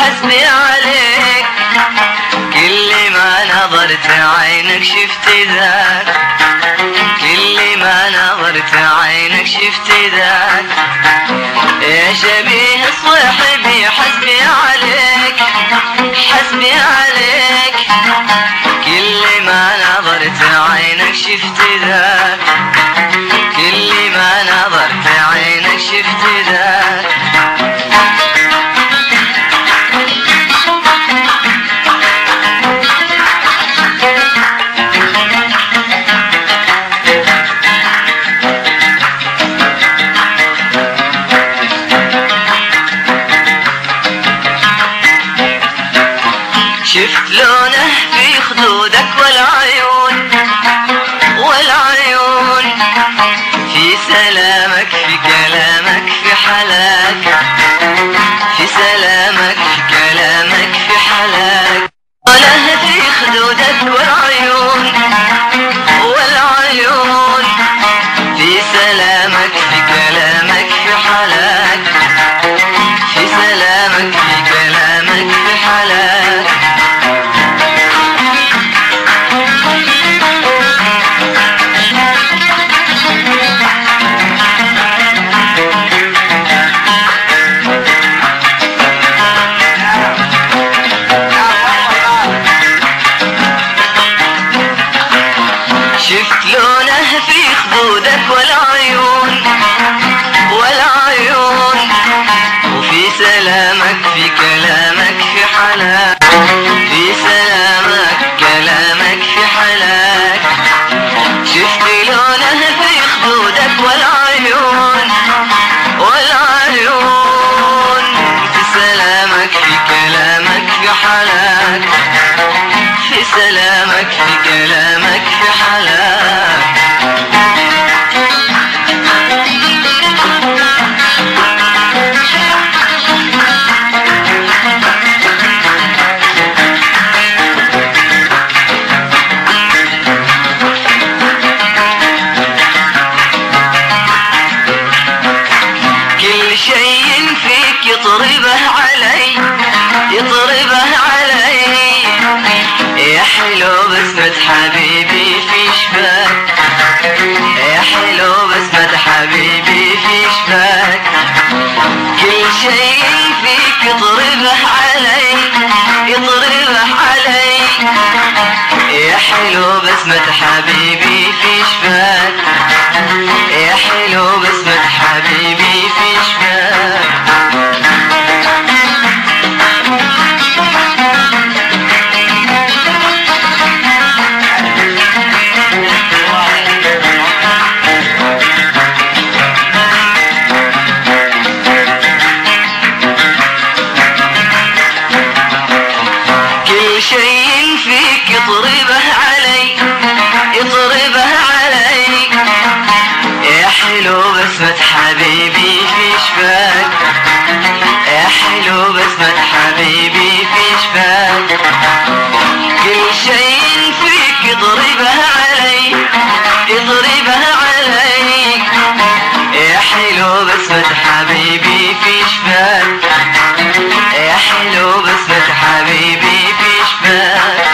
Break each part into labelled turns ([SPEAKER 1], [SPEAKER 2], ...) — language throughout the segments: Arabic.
[SPEAKER 1] حسبي عليك، كل ما نظرت عينك شفت ذاك، كل ما نظرت عينك شفت ذاك، يا شبيه صاحبي حسبي عليك، حسبي عليك، كل ما نظرت عينك شفت ذاك، كل ما نظرت عينك شفت ذاك. شفت لونه في خدودك والعيون، والعيون في سلامك، في كلامك، في حلاك، في سلامك، في كلامك، في حلاك. لونه في خدودك والعيون، والعيون في سلامك، في كلامك، في حلاك، في سلامك، في كلامك، في حلاك. شفت لونه في خدودك والعيون، والعيون وفي سلامك، في كلامك، في حلاك، في سلامك، كلامك، في حلاك. شفت لونه في خدودك والعيون، والعيون في سلامك، في كلامك، في حلاك، في سلامك، في كلامك، في حلاك. كل شيء فيك يطربه علي، يطربه علي، يا حلو بسمة حبيبي في شفاك، يا حلو بسمة حبيبي في شفاك. كل شيء فيك يطربه علي، يطربه علي، يا حلو بسمة حبيبي في شفاك، يا حلو بسمة حبيبي في شفاك. كل شيء فيك يطربه علي، يطربه علي، يا حلو بسمة حبيبي في شفاك، يا حلو بسمة حبيبي في شفاك. كل شيء فيك يطربه علي، يطربه علي، يا حلو بسمة حبيبي في شفاك، يا حلو بسمة حبيبي في شفاك.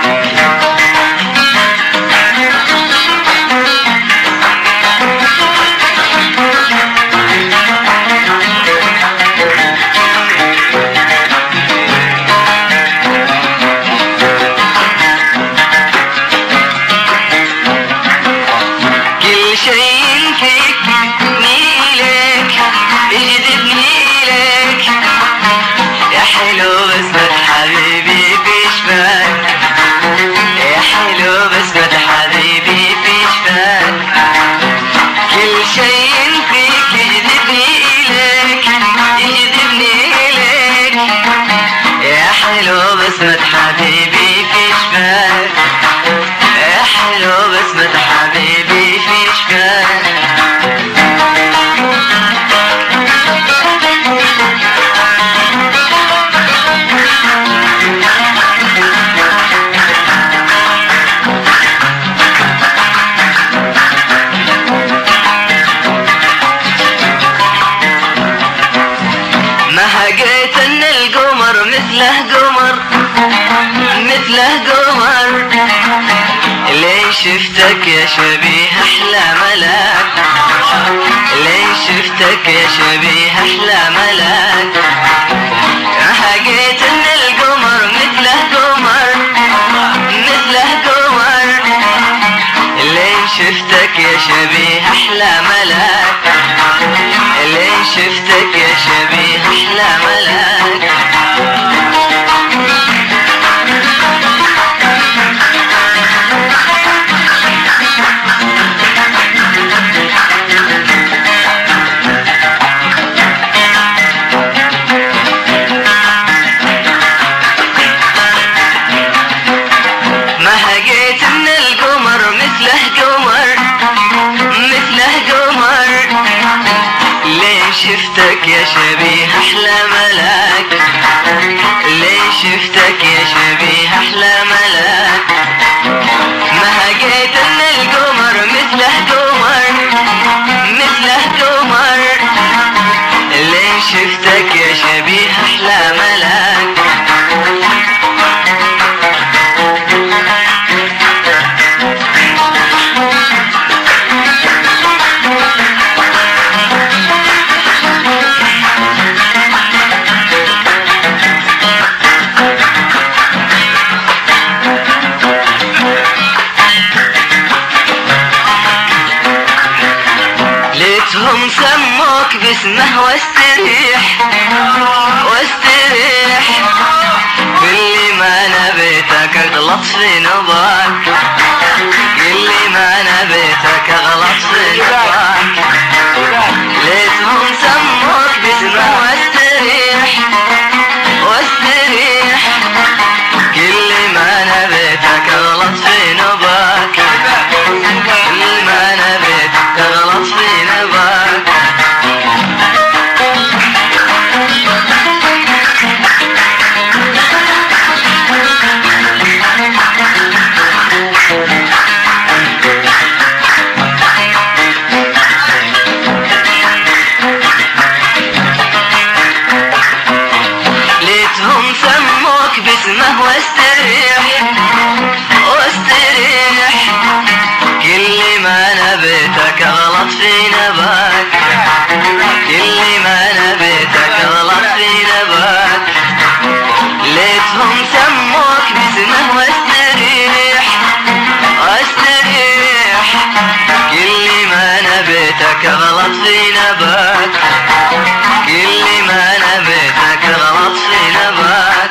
[SPEAKER 1] كل شيء فيك نيلك، يجذبني إليك، يا حلو بسمة حبيبي في شفاك، يا حلو بسمة حبيبي في شفاك. كل شيء فيك يجذبني إليك، يجذبني إليك، يا حلو بسمة حبيبي في شفاك، يا حلو بسمة حبيبي في شفاك. ما هجيت ان القمر مثله قمر لين شفتك يا شبيه احلى ملاك لين شفتك يا شبيه احلى ملاك حقيت ان القمر مثله قمر لين شفتك يا شبيه احلى ملاك لين شفتك يا شبيه احلى ملاك شفتك يا شبيه احلى ملاك لين شفتك يا شبيه احلى ملاك ما هقيت ان القمر مثله قمر لين شفتك يا شبيه احلى ملاك هم سموك باسمه واستريح كل ما نبيتك اغلط في نباك كل ما نبيتك اغلط في نباك ليتهم سموك باسمه واستريح كل ما نبيتك اغلط في نباك كل ما نبيتك اغلط في نباك ليتهم سموك باسمه واستريح كل ما نبيتك غلط في نباك كل ما نبيتك غلط في نباك ليتهم سموك باسمه واستريح كل ما نبيتك غلط في نباك كل ما نبيتك غلط في نباك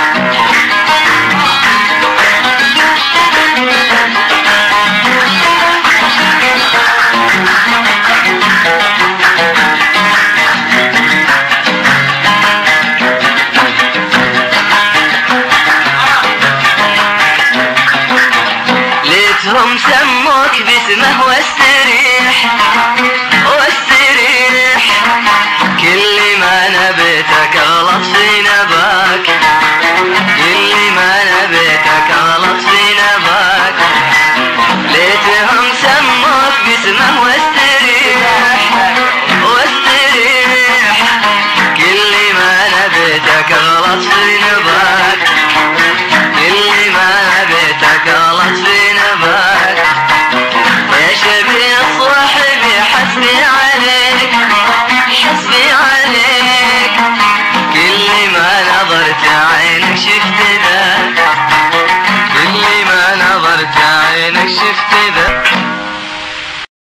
[SPEAKER 1] ليتهم سموك باسمه واستريح كل ما نبيتك غلط في نباك كل ما نبيتك غلط في نباك ليتهم سموك باسمه واستريح كل ما نبيتك غلط في نباك كل ما نبيتك غلط في نباك يا شبيه صاحبي حسبي عليك كل ما نظرت عينك شفت ذاك كل ما نظرت عينك شفت ذاك